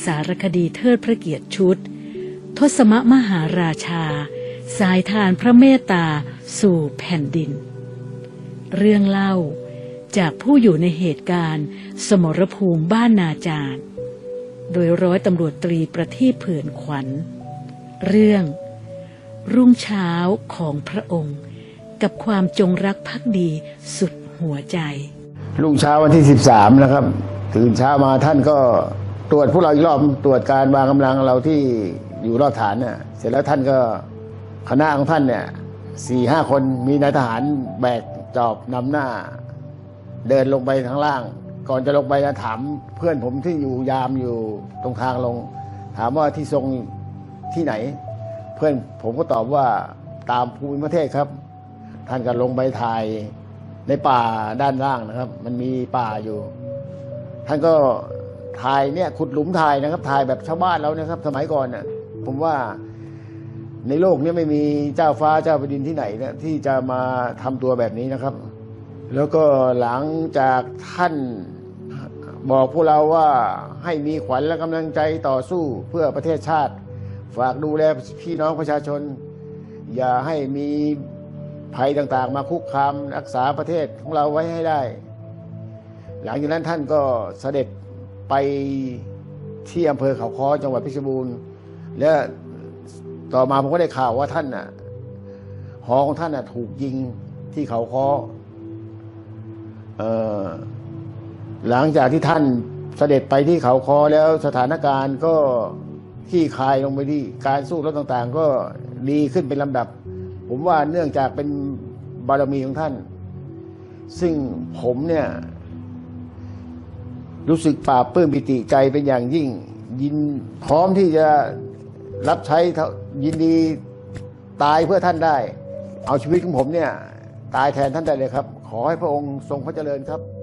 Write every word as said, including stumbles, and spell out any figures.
ารคดีเทิดพระเกียรติชุดทศมมหาราชาสายทานพระเมตตาสู่แผ่นดินเรื่องเล่าจากผู้อยู่ในเหตุการณ์สมรภูมิบ้านนาจารโดยร้อยตำรวจตรีประทีปเผื่อนขวัญเรื่องรุ่งเช้าของพระองค์กับความจงรักภักดีสุดหัวใจรุ่งเช้าวันที่สิบสามนะครับตื่นเช้ามาท่านก็ตรวจพวกเราอีกรอบตรวจการวางกำลังเราที่อยู่รอบฐานเนี่ยเสร็จแล้วท่านก็คณะของท่านเนี่ยสี่ห้าคนมีนายทหารแบกจอบนำหน้าเดินลงไปข้างล่างก่อนจะลงไปนะถามเพื่อนผมที่อยู่ยามอยู่ตรงทางลงถามว่าที่ทรงที่ไหนเพื่อนผมก็ตอบว่าตามภูมิประเทศครับท่านก็ลงไปถ่ายในป่าด้านล่างนะครับมันมีป่าอยู่ท่านก็ถ่ายเนี่ยขุดหลุมถ่ายนะครับถ่ายแบบชาวบ้านเรานะครับสมัยก่อนน่ะผมว่าในโลกนี้ไม่มีเจ้าฟ้าเจ้าแผ่นดินที่ไหนเนี่ยที่จะมาทำตัวแบบนี้นะครับแล้วก็หลังจากท่านบอกพวกเราว่าให้มีขวัญและกำลังใจต่อสู้เพื่อประเทศชาติฝากดูแลพี่น้องประชาชนอย่าให้มีภัยต่างๆมาคุกคามรักษาประเทศของเราไว้ให้ได้หลังจากนั้นท่านก็เสด็จไปที่อำเภอเขาค้อจังหวัดเพชรบูรณ์และต่อมาผมก็ได้ข่าวว่าท่านน่ะหอของท่านน่ะถูกยิงที่เขาค้อเอ่อหลังจากที่ท่านเสด็จไปที่เขาค้อแล้วสถานการณ์ก็คลี่คลายลงไปที่การสู้รบต่างๆก็ดีขึ้นเป็นลำดับผมว่าเนื่องจากเป็นบารมีของท่านซึ่งผมเนี่ยรู้สึกปลาบปลื้มปิติใจเป็นอย่างยิ่งยินพร้อมที่จะรับใช้ยินดีตายเพื่อท่านได้เอาชีวิตของผมเนี่ยตายแทนท่านได้เลยครับขอให้พระองค์ทรงพระเจริญครับ